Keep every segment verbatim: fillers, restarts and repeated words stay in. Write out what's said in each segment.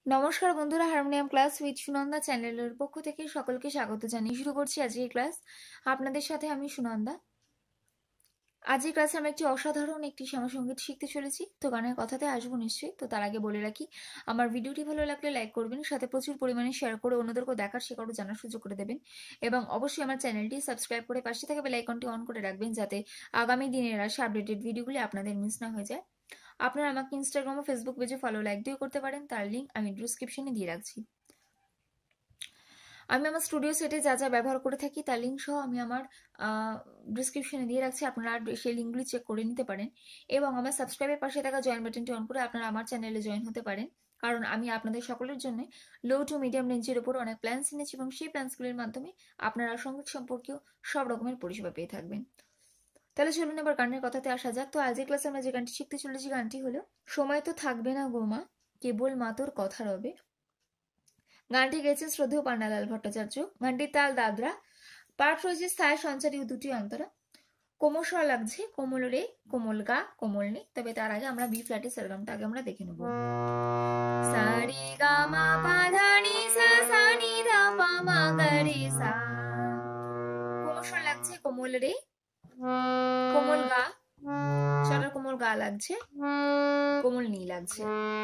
নমস্কার বন্ধুরা, harmonium class with Sunanda চ্যানেলের পক্ষ থেকে সকলকে স্বাগত জানিয়ে শুরু করছি আজকের ক্লাস। আপনাদের সাথে আমি সুনন্দা। আজকের ক্লাসে আমরা একটি অসাধারণ একটি শ্যামাসঙ্গীত শিখতে চলেছি। তো গানের কথাতে আসবো নিশ্চয়ই। তো তার আগে বলে রাখি, আমার ভিডিওটি ভালো লাগলে লাইক করবেন, সাথে প্রচুর পরিমাণে শেয়ার করে অন্যদেরকেও দেখার শেখারও জানার সুযোগ করে দেবেন, এবং অবশ্যই আমার চ্যানেলটি সাবস্ক্রাইব করে পাশে থাকা বেল আইকনটি অন করে রাখবেন, যাতে আগামী দিনের আসা আপডেটেড ভিডিওগুলি আপনাদের মিস না হয়ে যায়। আপনারা আমাকে ইনস্টাগ্রাম ও ফেসবুক পেজে ফলো লাইক দিয়েও করতে পারেন, তার লিঙ্ক আমি ডিসক্রিপশনে দিয়ে রাখছি। আমি আমার স্টুডিও সেটে যা যা ব্যবহার করে থাকি তার লিঙ্ক সহ আমি আমার ডিসক্রিপশনে দিয়ে রাখছি, আপনারা সেই লিঙ্কগুলি চেক করে নিতে পারেন, এবং আমার সাবস্ক্রাইবের পাশে থাকা জয়েন বাটনটি অন করে আপনারা আমার চ্যানেলে জয়েন হতে পারেন, কারণ আমি আপনাদের সকলের জন্য লো টু মিডিয়াম রেঞ্জের উপর অনেক প্ল্যান্স এনেছি, এবং সেই প্ল্যান্সগুলির মাধ্যমে আপনারা সঙ্গীত সম্পর্কেও সব রকমের পরিষেবা পেয়ে থাকবেন। তাহলে চলুন এবার গানের কথাতে আসা যাক। তো আজকের ক্লাসে আমরা যে গানটি শিখতে চলেছি গানটি হলো সময় তো থাকবে না গোমা, কেবল মা তোর কথা রবে। গানটি গেয়েছেন শ্রদ্ধেয় পান্নালাল ভট্টাচার্য। গানটির তাল দাদরা, পাঠ রয়েছে স্থায়ী সঞ্চারী ও দুটি অন্তরা। কোমল স্বর লাগছে কোমল রে, কোমল গা, কোমল নে। তবে তার আগে আমরা বি ফ্ল্যাটে সারগামটা আগে আমরা দেখে নেব। সারি গা মা পা ধা নি সা, সা নি ধা পা মা গা রে সা। কোমল স্বর লাগছে কোমল রে, কোমল গা, স্বরের কোমল গা লাগছে, কোমল নি লাগছে।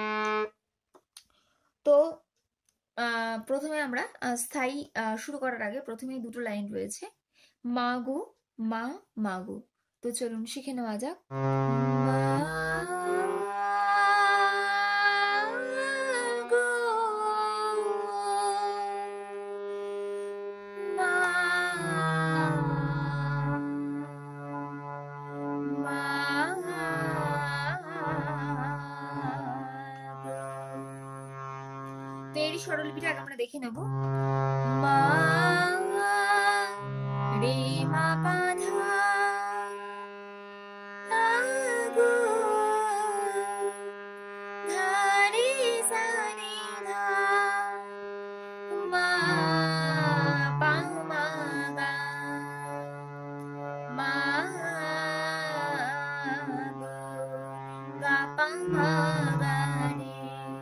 তো প্রথমে আমরা স্থায়ী শুরু করার আগে প্রথমেই দুটো লাইন রয়েছে, মা গো মা মা গো। তো চলুন শিখে নেওয়া যাক। স্বরলিপিটা আগে আমরা দেখে নেব। মা রে মা পা ধা গো ধা রে সা রে ধা মা পা মা গা মা গো গা পা মা গা রে।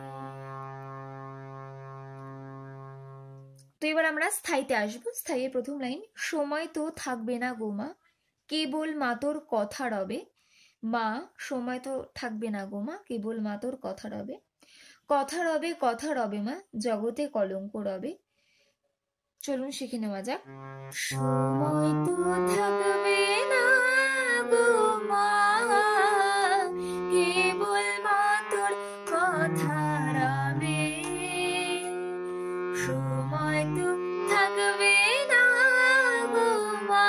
তো এবার আমরা স্থায়ীতে আসবো। স্থায়ীর প্রথম লাইন, সময় তো থাকবে না গো মা, কেবল মা তোর কথা রবে। মা সময় তো থাকবে না গো মা, কেবল মা তোর কথা রবে। কথা রবে কথা রবে মা, জগতে কলঙ্ক রবে। চলুন শিখে নেওয়া যাক। সময় তো থাকবে না গো মা, কেবল মা তোর কথা রবে। সময় তো থাকবে না গো মা,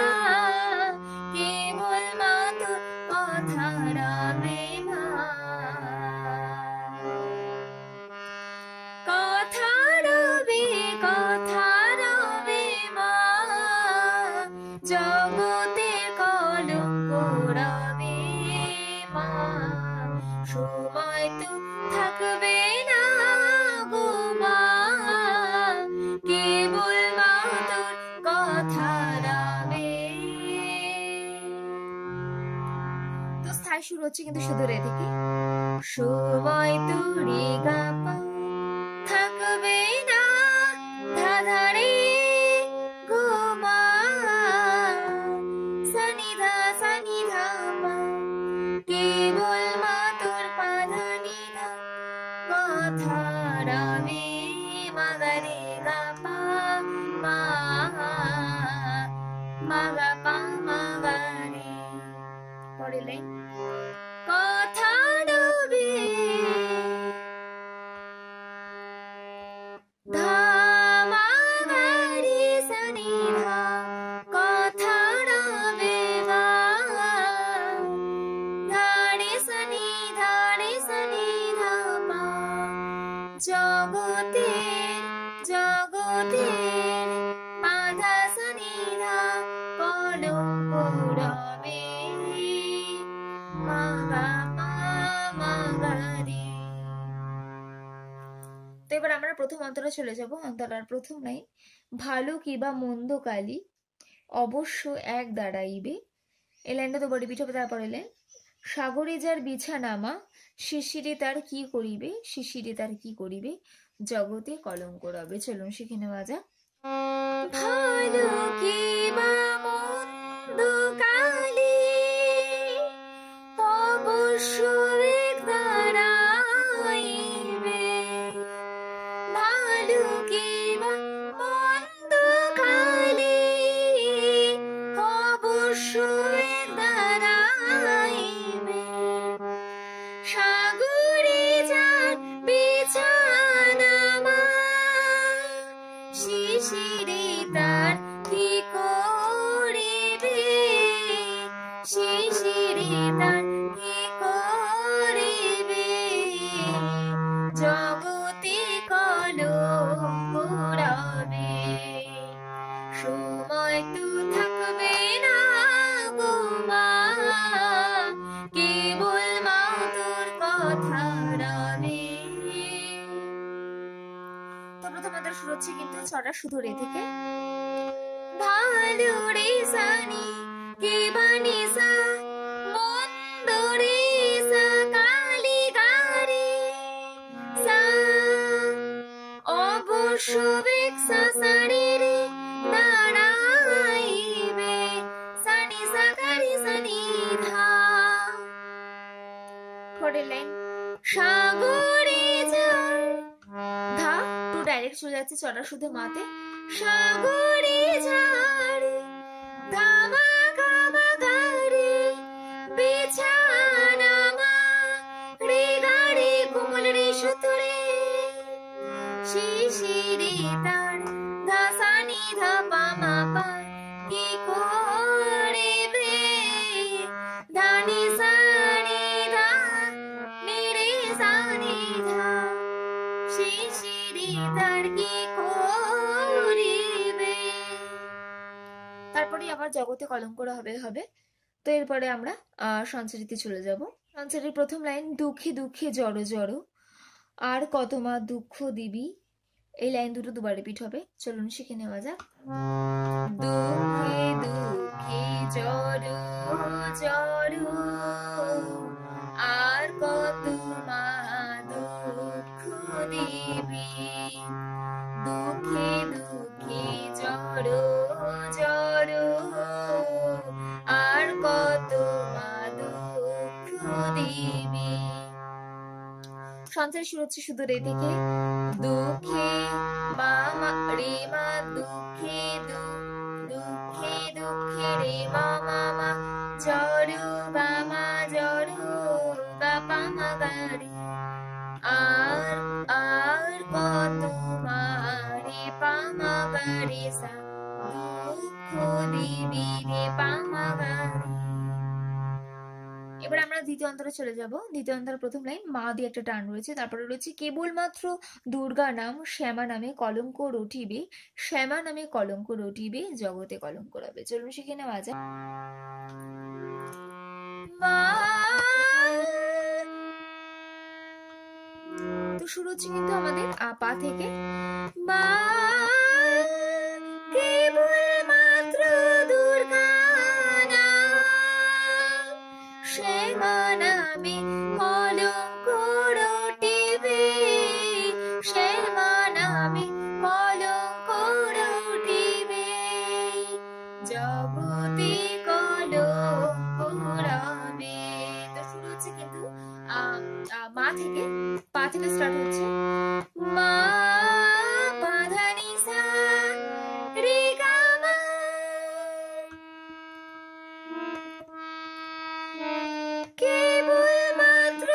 কেবল মা তোর কথা রবে মা। কথা রবে কথা রবে মা, জগতের কলঙ্ক রবে মা। সময় তো থাকবে না গো মা, কেবল মা তোর কথা রবে। তো স্থায়ী শুরু হচ্ছে কিন্তু শুধু রে থেকে। সময় তো রে গা পা থাকবে না ধা ধা রে গো মা, সা নি ধা সা নি ধা মা, কেবল মা তোর পা ধা নি ধা কথা রবে। মা গা রে গা পা মা মা গা পা মা গা রে। পরের লাইন, কথা রবে ধা মা গা রে সা নি ধা, কথা রবে মা ধা রে সা নি ধা রে সা নি ধা মা। জগতের জগতের পা ধা সা নি ধা, কলঙ্ক রবে মা গা পা মা গা রে। তো এবার আমরা প্রথম অন্তরা চলে যাব। অন্তরার প্রথম লাইন, ভালো কিবা মন্দ কালি অবশ্য এক দাঁড়াইবে। এই লাইনটা তো বডি পিঠ হবে। তারপরে লাইন, সাগরে যার বিছানা মা, শিশিরে তার কি করিবে, শিশিরে তার কি করিবে, জগতে কলঙ্ক রবে। চলুন শিখে নেওয়া যাক। ভালো কি বা মন্দ কালে অবশ্য এক দাঁড়াইবে। ভালো কি বা মন্দ কালে অবশ্য এক দাঁড়াইবে। সাগরে যার বিছানা মা, শিশিরে তার কি করিবে, শিশিরে তার কি করিবে, জগতে কলঙ্ক রবে। সময় তো থাকবে না গো মা, কেবল মা তোর কথা রবে। তো প্রথম আমাদের শুরু হচ্ছে কিন্তু ছটা শুধু রে থেকে। ভালো রে সানি কে বানি সা, মন্দ রে সা কালি গারে সা, অবশ্য বেক সা সানি রে দাঁড়াইবে, সানি সা গারি সানি ধা। পরের লাইন, সাগরে যার ধা টু ডাইরেক্ট চলে যাচ্ছে চড়া শুধু মাতে। সাগরে যার ধামা গামা গারে বিছানা মা, রে গারে কোমল রে সুতরে, শিশিরে তার ধা সানি ধা পা মা পা, কি করিবে, ধানি সানি ধা নি রে সানি ধা, শিশিরে তার কি করিবে। তারপরে আবার জগতে কলঙ্ক হবে হবে। তো এরপরে আমরা আহ সঞ্চারিতে চলে যাব। সঞ্চারির প্রথম লাইন, দুঃখে দুঃখে জড়ো জড়ো আর কত মা দুঃখ দিবি। এই লাইন দুটো দুবার রিপিট হবে। চলুন শিখে নেওয়া যাক। দুঃখে দুঃখে জড়ো জড়ো আর কত মা দুঃখ দিবি। দুঃখে দুঃখে জড়ো জড়ো আর কত মা দুঃখ দিবি। সঞ্চার শুরু হচ্ছে শুধু রে থেকে। দুঃখে মা মা রে মা, দুঃখে দু দুঃখে দুঃখে রে মা মা মা, জড়ো বা মা জড়ো গা পা মা গা রে, আর আর কত মা রে পা মা গা রে সা, দুঃখ দিবি রে পা মা গা রে। এবার আমরা দ্বিতীয় অন্তরে চলে যাব। দ্বিতীয় অন্তরের প্রথম লাইন, মা দিয়ে একটা টান রয়েছে, তারপরে রয়েছে কেবলমাত্র দুর্গা নাম শ্যামা নামে কলঙ্ক রটিবে, শ্যামা নামে কলঙ্ক রটিবে, জগতে কলঙ্ক রবে। চলুন শিখে নেওয়া যাক। মা, তো শুরু হচ্ছে কিন্তু আমাদের আপা থেকে। মা কেবলমাত্র দুর্গা শ্যামা নামে কলঙ্ক রটিবে, শ্যামা নামে কলঙ্ক রটিবে, জগতে কলঙ্ক রবে। তো শুরু হচ্ছে কিন্তু মা থেকে, পা থেকে স্টার্ট হচ্ছে। মা পা ধা নি সা রে গা মা, কেবলমাত্র,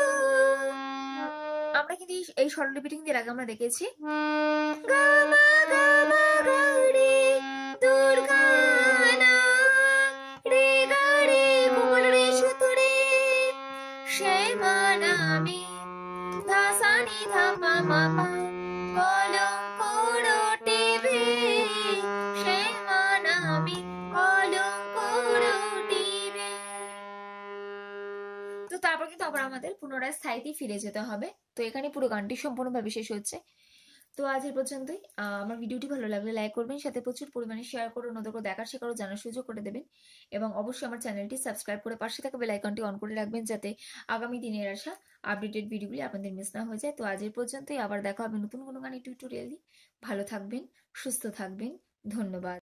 আমরা কিন্তু এই স্বর রিপিটিং এর আগে আমরা দেখেছি। গা মা গা মা গা রে দুর্গা না, রে গা রে কোমল রে সুতরে, শ্যামা নামে ধা সা নি ধা পা মা পা, কলঙ্ক রটিবে, শ্যামা নামে কলঙ্ক রটিবে। তো তারপর কিন্তু আবার আমাদের পুনরায় স্থায়ীতে ফিরে যেতে হবে। তো এখানে পুরো গানটি সম্পূর্ণভাবে শেষ হচ্ছে। তো আজ এই পর্যন্তই। আহ, আমার ভিডিওটি ভালো লাগলে লাইক করবেন, সাথে প্রচুর পরিমাণে শেয়ার করে নতুন দেখার শেখারও জানার সুযোগ করে দেবেন, এবং অবশ্যই আমার চ্যানেলটি সাবস্ক্রাইব করে পাশে থাকা বেল আইকনটি অন করে রাখবেন, যাতে আগামী দিনের আসা আপডেটেড ভিডিওগুলি আপনাদের মিস না হয়ে যায়। তো আজ এই পর্যন্তই, আবার দেখা হবে নতুন কোনো গানের টিউটোরিয়াল দিয়ে। ভালো থাকবেন, সুস্থ থাকবেন, ধন্যবাদ।